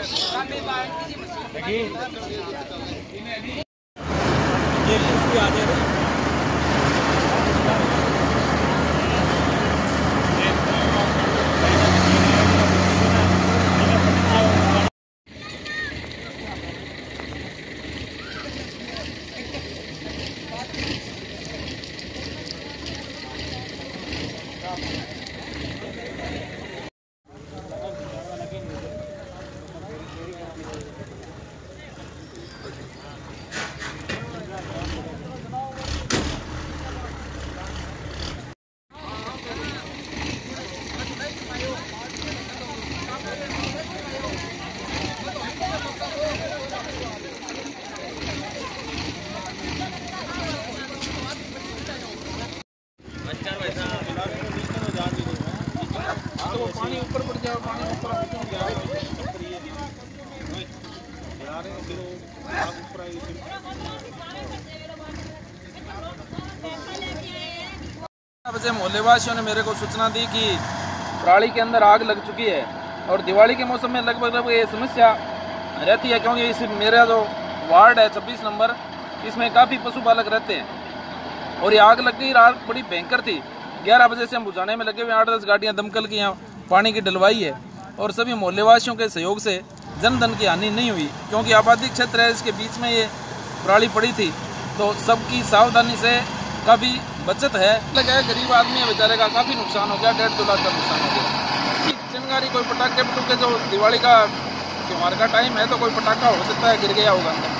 पानी ऊपर पड़ जाओ, पानी ऊपर बजे मोहल्ले वासियों ने मेरे को सूचना दी कि पराली के अंदर आग लग चुकी है और दिवाली के मौसम में लगभग ये समस्या रहती है, क्योंकि इस मेरा जो वार्ड है 26 नंबर, इसमें काफ़ी पशुपालक रहते हैं और ये आग लग गई। आग बड़ी भयंकर थी। 11 बजे से हम बुझाने में लगे हुए, 8-10 गाड़ियाँ दमकल की यहाँ पानी की डलवाई है और सभी मोहल्ले वासियों के सहयोग से जन धन की हानि नहीं हुई, क्योंकि आबादी क्षेत्र है, इसके बीच में ये पराली पड़ी थी, तो सबकी सावधानी से काफ़ी बचत है। लगा गरीब आदमी है बेचारे का काफ़ी नुकसान हो गया, 1.5-2 लाख का नुकसान हो गया। चिंगारी कोई पटाखे पटूखे, जो दिवाली का त्योहार का टाइम है तो कोई पटाखा हो सकता है गिर गया होगा।